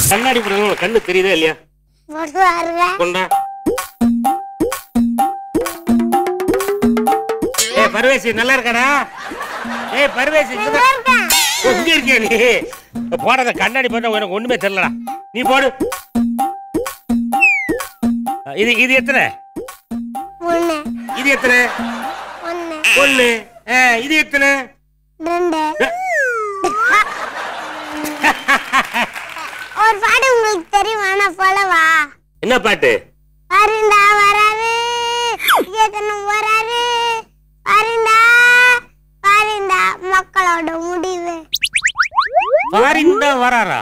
கண்ணாடி போடுறது கண்ணு தெரியுதா இல்லையா? கொண்டா. ஏய் பர்வேசி நல்லா இருக்காடா? ஏய் பர்வேசி இங்க இருக்கியா நீ? போடாத கண்ணாடி போட்டா எனக்கு ஒண்ணுமே தெரியலடா. நீ போடு. இது எத்தனை? இது எத்தனை? ஒண்ணு. இது எத்தனை? ஒரு பாட்டு உங்களுக்கு தெரியுமா? நான் சொல்லவா? என்ன பாட்டு? அருண்டா வராரு ஏதனும் வராரு அருண்டா அருண்டா மக்களோட முடிவு. பாரிண்டா வராரா?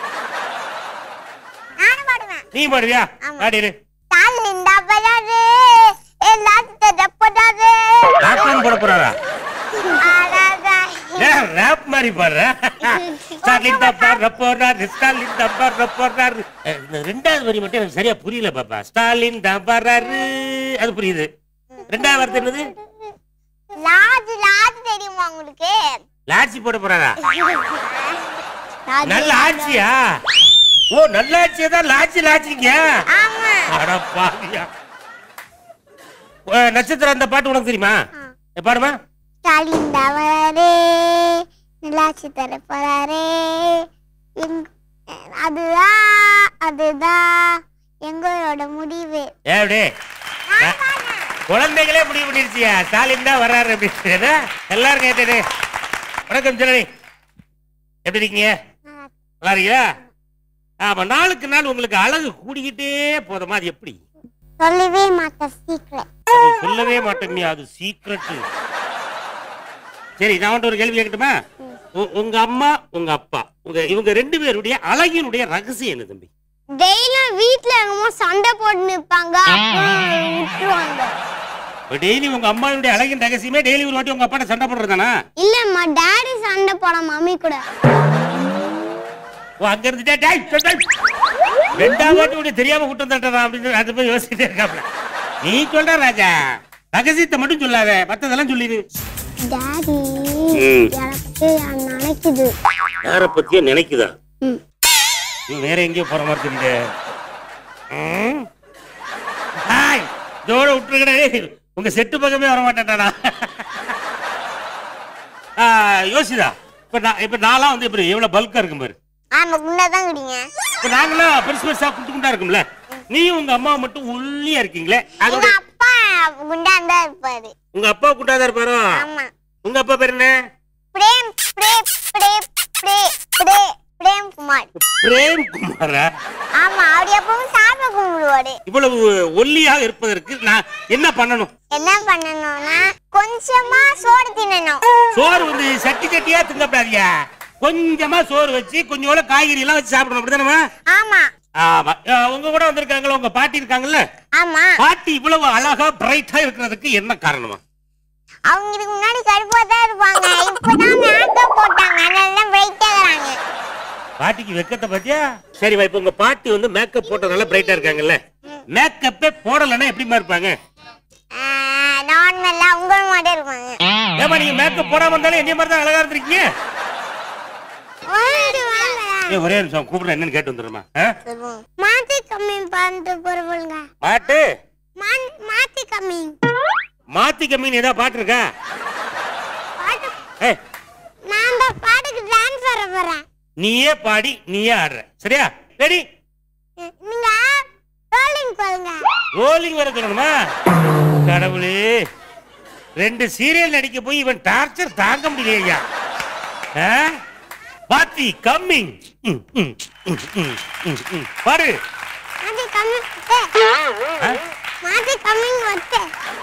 நான் பாடுவேன். நீ பாடுவியா? பாடிரு. தாலிண்டா வராரு எல்லாத்தையும் போடாதே. ராப்பம் போட போறாரா? ராப் மாதிரி பாடுற. ஸ்டாலின் தப்பார் போறாரு ஸ்டாலின் தப்பார் போறாரு. ரெண்டாவது வரி மட்டும் எனக்கு சரியா புரியல பாப்பா. ஸ்டாலின் தப்பாராரு அது புரியுது. ரெண்டாவது வார்த்தை என்னது? லாஜ் லாஜ் தெரியுமா உங்களுக்கு? லாட்சி போட போறாரா? நல்ல ஆட்சியா? ஓ நல்ல ஆட்சியா தான் லாட்சி லாட்சிங்க. ஆமா. அட பாவியா. நட்சத்திரம் அந்த பாட்டு உனக்கு தெரியுமா? பாடுமா. ஸ்டாலின் தவறாரே நிலாச்சி தர போறாரே அதுதான் எங்களோட முடிவு. ஏடே குழந்தைகளே முடிவு பண்ணிருச்சியா? ஸ்டாலின் தான் வர்றாரு அப்படின்னு எல்லாரும் கேட்டே. வணக்கம் ஜனனி, எப்படி இருக்கீங்க? நல்லா இருக்கீங்களா? ஆமா, நாளுக்கு நாள் உங்களுக்கு அழகு கூடிக்கிட்டே போதுமா? அது எப்படி? சொல்லவே மாட்டேன், சீக்ரெட். சொல்லவே மாட்டேன், அது சீக்ரெட். சரி, நான் ஒரு கேள்வி கேட்கட்டுமா? உங்க அம்மா உங்க அப்பா இவங்க ரெண்டு பேருடைய அழகினுடைய ரகசியம் என்ன தம்பி? டெய்லியும் வீட்ல என்னமோ சண்டை போட்டு நிப்பாங்க, விட்டுருவாங்க. டெய்லி உங்க அம்மாவுடைய அழகின் ரகசியமே டெய்லி ஒரு வாட்டி உங்க அப்பாட்ட சண்டை போடுறதானா? இல்லம்மா, டாடி சண்டை போட மம்மி கூட. ஓ, அங்க இருந்துட்டா டேய் ரெண்டாவது வாட்டி உடைய தெரியாம கூட்டு வந்துட்டா அப்படின்னு அது போய் யோசிச்சுட்டே இருக்காப்ல. நீ சொல்ற ராஜா, ரகசியத்தை மட்டும் சொல்லாத, மத்ததெல்லாம் சொல்லிடு. டாடி எனக்கு நினைக்குது. யார பத்தியோ நினைக்குதா? வேற எங்கேயோ போற மாதிரி தெரியுது. இதோட விட்டுருக்கடே, உங்க செட்டு பக்கமே வர மாட்டேன்டா. யோசிதா, இப்ப நான்லாம் வந்து இப்ப எவ்வளவு பல்கா இருக்கும் பாரு. ஆமா, குண்டாதான் குடிங்க. இப்ப நாங்களாம் பெருசு பெருசா குண்டு குண்டா இருக்கும்ல, நீயும் உங்க அம்மா மட்டும் ஒல்லியா இருக்கீங்களே. அதோட அப்பா குண்டாண்டா இருப்பாரு. உங்க அப்பா குண்டாதான் இருப்பாரோ? ஆமா. உங்க அப்பா பேர் என்ன? பிரேம் பிரேம் பிரேம் பிரேம் பிரேம் குமார். பிரேம் குமாரா? ஆமா, அவர் எப்பவும் சாப்பிட கும்பிடுவாரு. இவ்வளவு ஒல்லியாக இருப்பதற்கு நான் என்ன பண்ணணும்? என்ன பண்ணணும்னா கொஞ்சமா சோறு தின்னணும். சோறு வந்து சட்டி சட்டியா திங்கப்படாதியா, கொஞ்சமா சோறு வச்சு கொஞ்சோட காய்கறி எல்லாம் வச்சு சாப்பிடணும், அப்படிதானே? ஆமா ஆமா. உங்க கூட வந்திருக்காங்களா, உங்க பாட்டி இருக்காங்கல்ல? ஆமா. பாட்டி இவ்வளவு அழகா பிரைட்டா இருக்கிறதுக்கு என்ன காரணமா? அவங்க இதுக்கு முன்னாடி கருப்பா தான் இருப்பாங்க, இப்பதான் மேக்கப் போட்டாங்க, அதனால பிரைட்டா இருக்காங்க. பாட்டிக்கு வெக்கத்தை பாத்தியா? சரி, இப்ப உங்க பாட்டி வந்து மேக்கப் போட்டதுனால பிரைட்டா இருக்காங்கல்ல, மேக்கப்பே போடலன்னா எப்படிமா இருப்பாங்க? நார்மலா உங்கள மாதிரி இருப்பாங்க. ஏமா நீங்க மேக்கப் போடாம இருந்தாலும் என்னைய மாதிரி தான் அழகா இருந்திருக்கீங்க. ஒரே நிமிஷம் கூப்பிடுறேன், என்னன்னு கேட்டு வந்துடுமா? மாத்தி கம்மி பண்ணிட்டு போறவங்க. பாட்டு மாத்தி கம்மி. மாத்தி கம்மின்னு ஏதாவது பாட்டு இருக்கா? நான் அந்த பாட்டுக்கு டான்ஸ் ஆட போறேன். நீயே பாடி நீயே ஆடுற, சரியா? ரெடி? நீங்க ரோலிங் போடுங்க. ரோலிங் வர சொல்லணுமா? கடவுளே, 2 சீரியல் நடிக்க போய் இவன் டார்ச்சர் தாங்க முடியலையா? பாத்தி கம்மிங் பாரு. மாத்தி கம்மி மாத்தி கம்மி வந்து.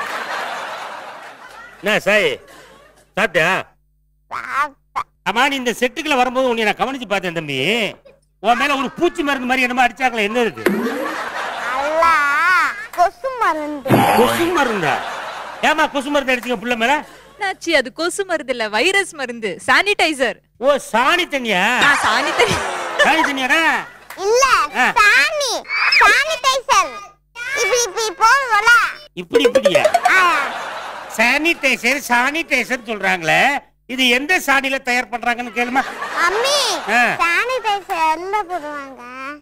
என்ன சாய், சாப்பிட்டியா? ஆமா, நீ இந்த செட்டுக்குள்ள வரும்போது உன்னை நான் கவனிச்சு பார்த்தேன் தம்பி. உன் மேல ஒரு பூச்சி மருந்து மாதிரி என்னமா அடிச்சாங்களா, என்ன இருக்கு? அல்ல, கொசு மருந்து. கொசு மருந்தா? ஏமா கொசு மருந்து அடிச்சீங்க புள்ள மேல? நாச்சி, அது கொசு மருந்து இல்ல, வைரஸ் மருந்து, சானிடைசர். ஓ, சாணி தண்ணியா? சாணி தண்ணி. சாணி தண்ணியாடா? இல்ல, சாணி சானிடைசர். இப்படி போடுறோம்ல, இப்படியா? சானிடைசர் சானிடைசர் சொல்றாங்களே, இது எந்த சாணில தயார் பண்றாங்கன்னு கேளுமா? அம்மி, சானிடைசர் எல்லாம் போடுவாங்க.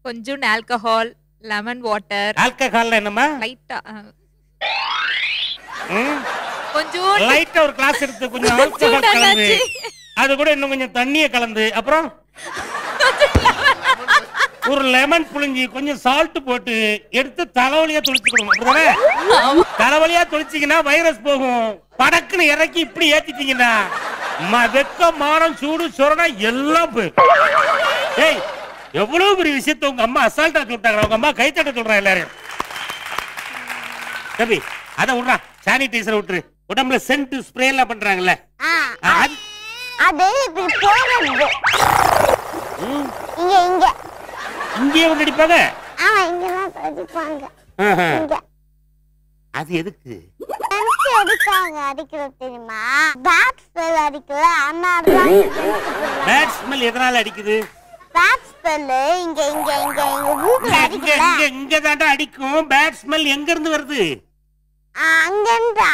கொஞ்சம் ஆல்கஹால், லெமன் வாட்டர். ஆல்கஹால்ல என்னமா? லைட்டா கொஞ்சம் லைட்டா ஒரு கிளாஸ் எடுத்து கொஞ்சம் ஆல்கஹால் கலந்து அது கூட இன்னும் கொஞ்சம் தண்ணிய கலந்து அப்புறம் ஒரு லெமன் புளிஞ்சி கொஞ்சம் சால்ட் போட்டு எடுத்து தலைவலியா தொளிச்சுக்கணும். அப்படிதானே? தலைவலியா தொளிச்சிங்கன்னா வைரஸ் போகும். படக்குன்னு இறக்கி இப்படி ஏத்திட்டீங்கன்னா வெக்க மானம் சூடு சொரணா எல்லாம் போயிடும். ஏய் எவ்வளவு பெரிய விஷயத்த உங்க அம்மா அசால்ட்டா சொல்லிட்டாங்க. உங்க அம்மா கைத்தட்ட சொல்றாங்க எல்லாரும். தம்பி அத விடுறா, சானிடைசர் விட்டுரு. உடம்புல சென்ட் ஸ்ப்ரே எல்லாம் பண்றாங்கல்ல, அது இப்படி போறது. இங்க இங்க இங்கே வந்து அடிப்பாங்க. இங்க தான் அடிப்பாங்க. அது எதுக்கு? எதுக்காக அடிக்கிறது தெரியுமா? பேட் ஸ்மெல் அடிக்கல. பேட் ஸ்மெல் எதனால அடிக்குது? பேட் ஸ்மெல் இங்க இங்க இங்க இங்க மூக்குல அடிக்கல. இங்க இங்க தான்டா அடிக்கும். பேட் ஸ்மெல் எங்க இருந்து வருது? அங்க இருந்தா.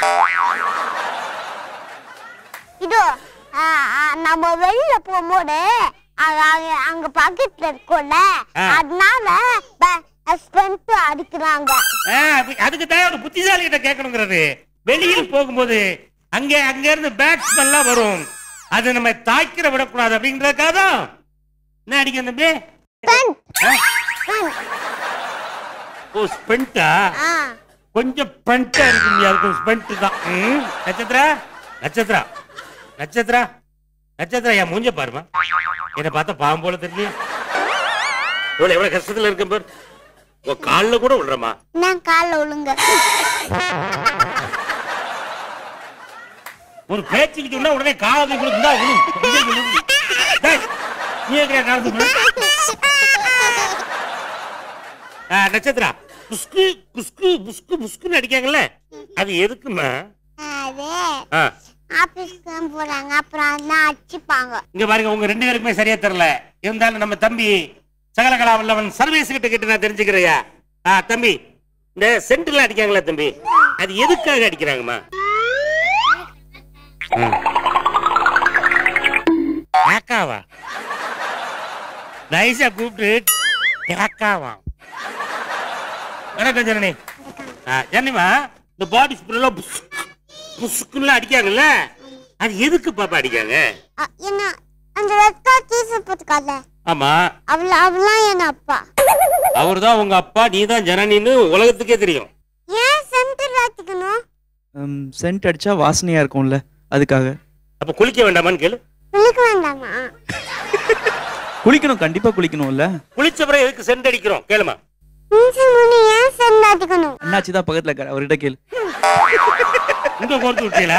இதோ நம்ம வெளியில போகும்போது அங்க பக்கத்துல இருக்கும்ல, அதனால ஸ்மெல் அடிக்கிறாங்க. அதுக்கு தான் ஒரு புத்திசாலி கிட்ட கேட்கணுங்கிறது. வெளியில் போகும்போது அங்க அங்க இருந்து பேட் ஸ்மெல்லாம் வரும். அது நம்ம தாக்கிற விடக்கூடாது அப்படிங்கறதுக்காக தான். என்ன அடிக்கும் தம்பி? ஓ ஸ்பெண்டா? கொஞ்சம் பெண்டா இருக்கு. அதுக்கு ஸ்பெண்ட் தான். நட்சத்திரா நட்சத்திரா நட்சத்திரா நட்சத்திரா என் மூஞ்ச பாருமா. என்ன பார்த்தா பாவம் போல தெரியல. எவ்வளவு கஷ்டத்துல இருக்க பாரு. கால்ல கூட விடுறமா. நான் கால்ல விழுங்க. ஒரு பேச்சுக்கு சொன்னா உடனே காலத்தை கொடுத்தா நட்சத்திரா புஸ்கு புஸ்கு புஸ்கு புஸ்குன்னு அடிக்காங்கல்ல, அது எதுக்குமா? ஆபீஸ்க்கு போறாங்க, அப்புறம் அதான் அடிச்சுப்பாங்க. இங்க பாருங்க, உங்க ரெண்டு பேருக்குமே சரியா தெரியல. இருந்தாலும் நம்ம தம்பி சகலகலா வல்லவன் சர்வீஸ் கிட்ட கிட்ட நான் தெரிஞ்சுக்கிறையா. தம்பி இந்த சென்ட்ல அடிக்காங்களா தம்பி, அது எதுக்காக அடிக்கிறாங்கம்மா? காக்காவா? நைஸா கூப்பிட்டு காக்காவா? வணக்கம் ஜனனி. ஜனனிமா இந்த பாடி ஸ்ப்ரேல புஸ்குன்னு அடிக்காங்கல்ல, அது எதுக்கு பாப்பா அடிக்காங்க? என்ன அந்த ரெக்கா சீஸ் போட்டுக்கால. ஆமா, அவளா என் அப்பா. அவர்தான் உங்க அப்பா, நீதான் ஜனனின்னு உலகத்துக்கே தெரியும். ஏன் சென்ட் அடிக்கணும்? சென்ட் அடிச்சா வாசனையா இருக்கும்ல, அதுக்காக. அப்ப குளிக்க வேண்டாமான்னு கேளு. குளிக்க வேண்டாமா? குளிக்கணும், கண்டிப்பா குளிக்கணும்ல. குளிச்ச பிறகு எதுக்கு சென்ட் அடிக்கிறோம் கேளுமா. ஏன் சென்ட் அடிக்கணும்? அண்ணாச்சி தான் பக்கத்துல இருக்காரு, அவர்கிட்ட கேளு. இங்க கோர்த்து விட்டீங்களா?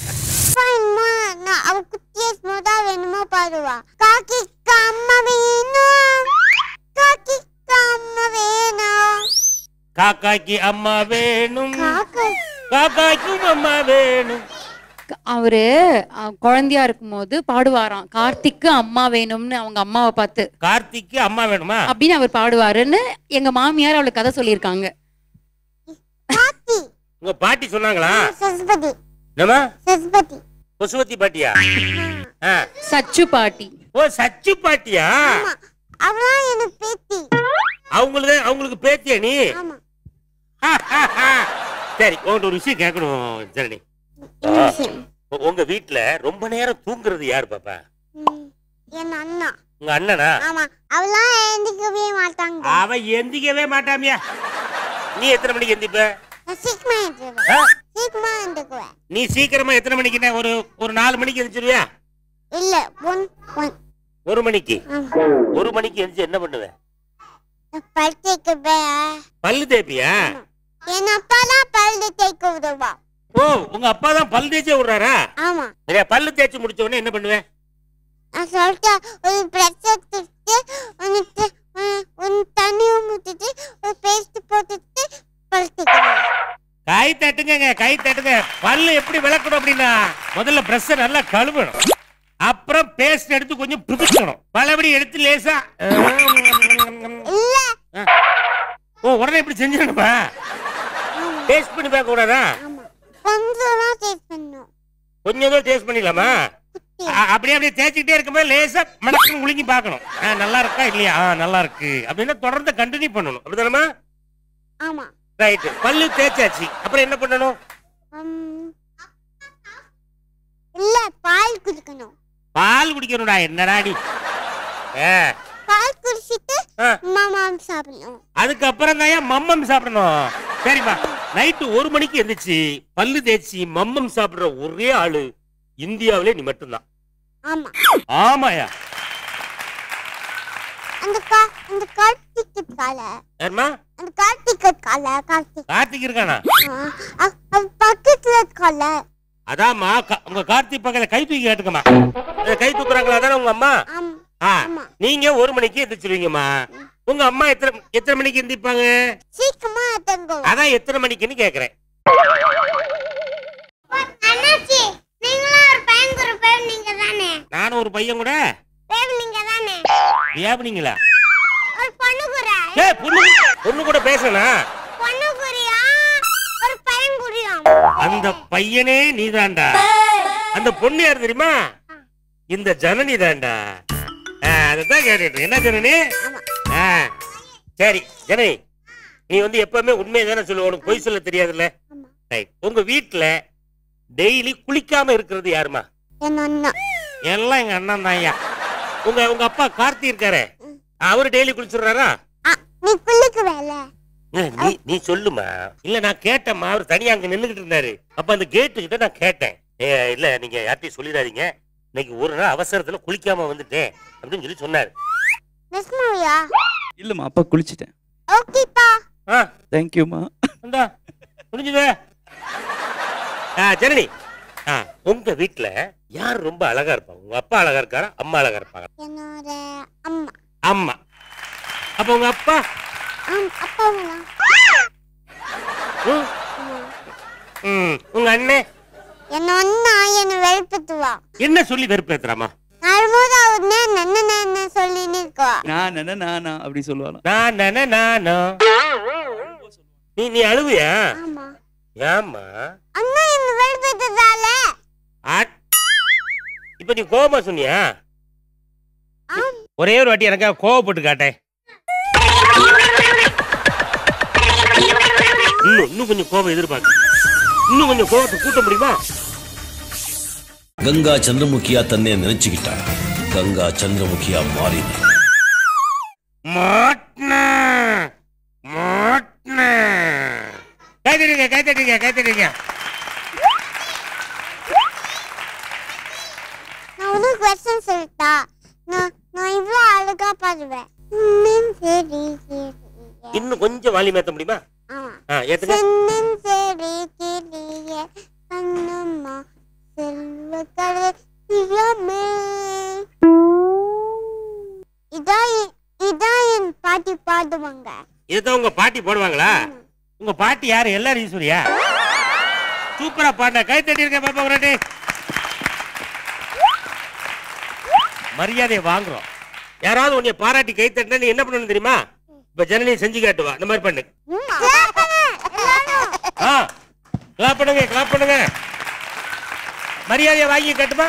அவ குட்டியே ஸ்மூதா வேணுமோ பாருவா. காக்கிக்கு அம்மா வேணும், காக்கிக்கு அம்மா வேணும், காக்காய்க்கு அம்மா வேணும், காக்காய்க்கும் அம்மா வேணும். அவரு குழந்தையா இருக்கும்போது பாடுவாராம், கார்த்திக்கு அம்மா வேணும்னு அவங்க அம்மாவை பார்த்து. கார்த்திக்கு அம்மா வேணுமா அப்படின்னு அவர் பாடுவாருன்னு எங்க மாமியார் அவளுக்கு கதை சொல்லியிருக்காங்க. உங்க பாட்டி சொன்னாங்களா? சரஸ்வதி. என்னமா? சரஸ்வதி. பசுவதி பாட்டியா? சச்சு பாட்டி. ஓ சச்சு பாட்டியா? அவளா எனக்கு பேத்தி. அவங்களுக்கு பேத்தியா நீ? ஆமா. சரி, உங்கள்ட்ட ஒரு விஷயம் கேட்கணும் ஜனனி. உங்க வீட்டுல ரொம்ப நேரம் தூங்குறது யாரு பாப்பா? என் அண்ணா. உங்க அண்ணனா? ஆமா, அவளா எந்திக்கவே மாட்டாங்க. அவ எந்திக்கவே மாட்டாமியா? நீ எத்தனை மணிக்கு எந்திப்ப? நீ சீக்கிரமா எத்தனை மணிக்கு? ஒரு 4 மணிக்கு எந்திரிச்சிருவியா? இல்ல, 1 மணிக்கு. 1 மணிக்கு எந்திரிச்சு என்ன பண்ணுவ? பல்லு தேய்ப்பியா? என் அப்பா தான் பல்லு தேய்க்க விடுவா. ஓ, உங்க அப்பா தான் பல்லு தேய்ச்சே விடுறாரா? ஆமா. பல்லு தேய்ச்சி முடிச்ச உடனே என்ன பண்ணுவேன்? நான் சொல்லிட்டேன், ஒரு பிரஷ் எடுத்துட்டு தண்ணி ஊத்திட்டு ஒரு பேஸ்ட் போட்டுட்டு பல்லு தேய்க்கணும். கை தட்டுங்க, கை தட்டுங்க. பல்லு எப்படி விளக்கணும் அப்படின்னா, முதல்ல பிரஷ் நல்லா கழுவணும், அப்புறம் பேஸ்ட் எடுத்து கொஞ்சம் புடிக்கணும், பலபடி எடுத்து லேசா. இல்ல. ஓ, உடனே இப்படி செஞ்சிடணுமா? டேஸ்ட் பண்ணி பார்க்க கூடாதா? கொஞ்சம் தான் டேஸ்ட் பண்ணணும். கொஞ்சம் தான் டேஸ்ட் பண்ணிடலாமா? அப்படியே அப்படியே தேய்ச்சிக்கிட்டே இருக்கும்போது லேசா மடக்கு முழுங்கி பார்க்கணும். நல்லா இருக்கா இல்லையா? நல்லா இருக்கு அப்படின்னா தொடர்ந்து கண்டினியூ பண்ணணும். அப்படிதானமா? ஆமா. ரைட். பல்லு தேய்ச்சாச்சு, அப்புறம் என்ன பண்ணணும்? இல்ல, பால் குடிக்கணும். பால் குடிக்கணும்டா. என்னடா நீ? பால் குடிச்சிட்டு மம்மம் சாப்பிடணும். அதுக்கப்புறம் தான் மம்மம் சாப்பிடணும். சரிப்பா. நைட்டு 1 மணிக்கு எந்திரிச்சு பல்லு தேய்ச்சி மம்மம் சாப்பிடுற ஒரே ஆளு இந்தியாவிலே நீ மட்டும்தான். ஆமா. ஆமாயா. அந்த கார்த்திக் கால. யாருமா? அந்த கார்த்திக் கால. கார்த்திக் இருக்கானா? பக்கத்துல கால. அதாம்மா, உங்க கார்த்திக் பக்கத்துல கை தூக்கி கேட்டுக்கமா. கை தூக்குறாங்களா தானே உங்க அம்மா? நீங்க 1 மணிக்கு எந்திரிச்சிருவீங்கம்மா. உங்க அம்மா எத்தனை மணிக்கு எந்திரிப்பாங்க? சீக்கிரமா எந்திரிங்க. அதான் எத்தனை மணிக்குன்னு கேக்குறேன். அண்ணாச்சி, நீங்களா ஒரு பையன் கூட பேர் நீங்க தானே? நானும் ஒரு பையன் கூட பேர் நீங்க தானே? ஏப்னிங்களா? ஒரு பொண்ணு கூட. ஏய், பொண்ணு கூட பேசனா? பொண்ணு கூடயா ஒரு பையன் கூடயா? அந்த பையனே நீதான்டா. அந்த பொண்ணு யார் தெரியுமா? இந்த ஜனனி தான்டா. அதான் கேட்டு. என்ன ஜனனி? சரி ஜனனி, நீ வந்து எப்பவுமே உண்மையை தானே சொல்லுவ, உனக்கு பொய் சொல்ல தெரியாதுல்ல? ரைட். உங்க வீட்டுல டெய்லி குளிக்காம இருக்கிறது யாருமா? எல்லாம் எங்க அண்ணன் தான். உங்க அப்பா கார்த்தி இருக்காரு, அவரு டெய்லி குளிச்சுடுறாரா? நீ குளிக்கவேல. நீ சொல்லுமா. இல்ல நான் கேட்டேம்மா, அவர் தனியா அங்க நின்னுகிட்டு இருந்தாரு. அப்ப அந்த கேட்டு கிட்ட நான் கேட்டேன், இல்ல நீங்க யார்ட்டையும் சொல்லிடாதீங்க, இன்னைக்கு ஒரு நாள் அவசரத்துல குளிக்காம வந்துட்டேன் அப்படின்னு சொல்லி சொன்னாரு. இல்லம்மா, அப்பா குளிச்சிட்டேன். ஓகேப்பா. தேங்க்யூமா. புரிஞ்சுதே? ஜனனி, உங்க வீட்டுல யார் ரொம்ப அழகா இருப்பாங்க? உங்க அப்பா அழகா இருக்காரா, அம்மா அழகா இருப்பாங்க? என்னோட அம்மா. அம்மா. அப்ப உங்க அப்பா? உங்க அண்ணே? என்ன அண்ணா என்ன வெறுப்பேத்துவா. என்ன சொல்லி வெறுப்பேத்துறாமா? அப்படி சொல்லுவாங்க. நீ அழுவியா? ஏமா? அண்ணா என்ன வெறுப்பேத்துதால. இப்ப நீ கோபமா சொன்னியா? ஒரே ஒரு வாட்டி எனக்கு கோவப்பட்டு காட்டேன். இன்னும் கொஞ்சம் கோபம் எதிர்பார்க்க. இன்னும் கொஞ்சம் கோபத்தை கூட்ட முடியுமா? கங்கா சந்திரமுகியா தன்னை நினைச்சுக்கிட்டா கங்கா சந்திரமுகியா மாறி கைத்தடிங்க. நான் உனக்கு வெர்ஷன் சொல்லிட்டா. நான் இவ்வளவு அழகா பாடுவேன். இன்னும் கொஞ்சம் வால்யூம் ஏத்த முடியுமா? ஏத்துங்க. பாட்டி பாடுவாங்க. இதுதான் உங்க பாட்டி போடுவாங்களா? உங்க பாட்டி யாரு? எல்லாரும் ஈஸ்வரியா? சூப்பரா பாடின. கை தட்டி இருக்க பாப்பா. ஒரு மரியாதையை வாங்குறோம். யாராவது உன்னை பாராட்டி கை தட்டினா நீ என்ன பண்ணணும் தெரியுமா? இப்ப ஜனனி செஞ்சு காட்டுவா. இந்த மாதிரி பண்ணு. கிளாப் பண்ணுங்க. மரியாதையை வாங்கி கட்டுமா.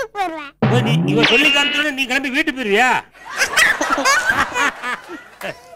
இவன் சொல்லி காமிச்சோட நீ கிளம்பி வீட்டு போயிருவியா?